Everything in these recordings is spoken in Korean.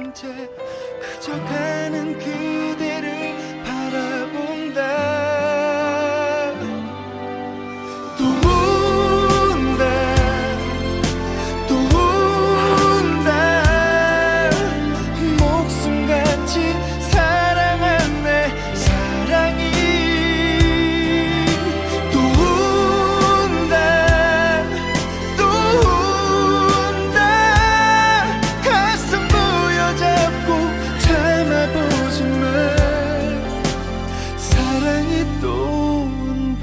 채 그저 가는 그대를 바라본다. 또 운다 또 운다. 목숨같이 사랑한 내 사랑이 또 운다 또 운다. 가슴 부여잡고 참아보지만 사랑이 또 온다.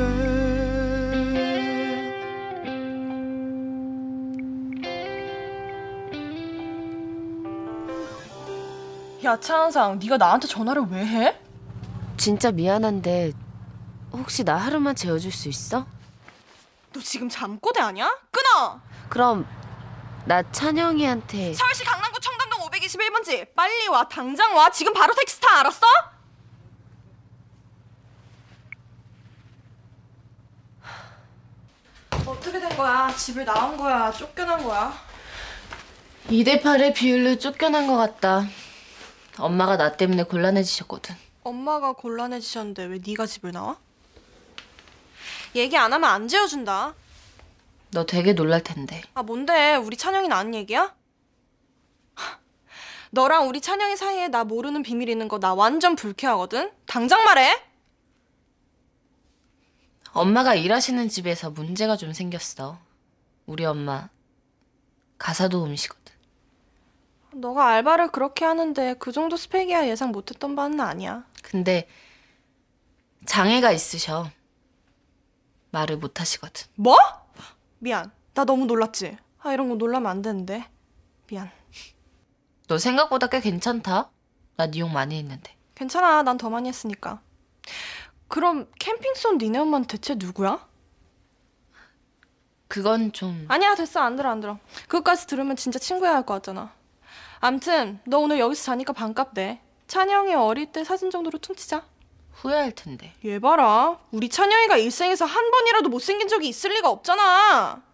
야, 차은상, 네가 나한테 전화를 왜 해? 진짜 미안한데 혹시 나 하루만 재워줄 수 있어? 너 지금 잠꼬대 아니야? 끊어! 그럼 나 찬영이한테 서울시 강남구 청담동 521번지 빨리 와. 당장 와. 지금 바로 택시 타. 알았어? 어떻게 된 거야? 집을 나온 거야? 쫓겨난 거야? 2대 8의 비율로 쫓겨난 것 같다. 엄마가 나 때문에 곤란해지셨거든. 엄마가 곤란해지셨는데 왜 네가 집을 나와? 얘기 안 하면 안 재워준다. 너 되게 놀랄 텐데. 아, 뭔데? 우리 찬영이 낳은 얘기야? 하, 너랑 우리 찬영이 사이에 나 모르는 비밀 있는 거 나 완전 불쾌하거든? 당장 말해! 엄마가 일하시는 집에서 문제가 좀 생겼어. 우리 엄마 가사 도우미시거든. 너가 알바를 그렇게 하는데 그 정도 스펙이야 예상 못했던 바는 아니야. 근데 장애가 있으셔. 말을 못 하시거든. 뭐? 미안. 나 너무 놀랐지? 아, 이런 거 놀라면 안 되는데. 미안. 너 생각보다 꽤 괜찮다. 나 네 욕 많이 했는데. 괜찮아. 난 더 많이 했으니까. 그럼 캠핑 쏜 니네 엄마는 대체 누구야? 그건 좀... 아니야, 됐어. 안 들어, 안 들어. 그것까지 들으면 진짜 친구야 할 것 같잖아. 암튼 너 오늘 여기서 자니까 반값 내. 찬영이 어릴 때 사진 정도로 퉁치자. 후회할 텐데. 얘 봐라. 우리 찬영이가 일생에서 한 번이라도 못생긴 적이 있을 리가 없잖아.